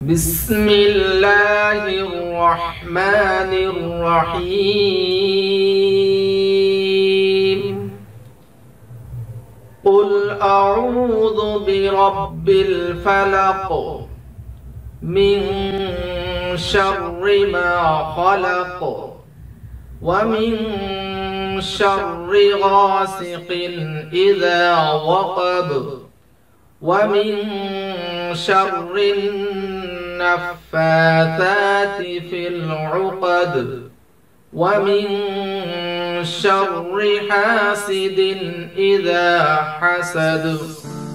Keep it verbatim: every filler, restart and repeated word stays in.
بسم الله الرحمن الرحيم قل أعوذ برب الفلق من شر ما خلق ومن شر غاسق إذا وقب ومن شر النفاثات في العقد ومن شر حاسد إذا حسد.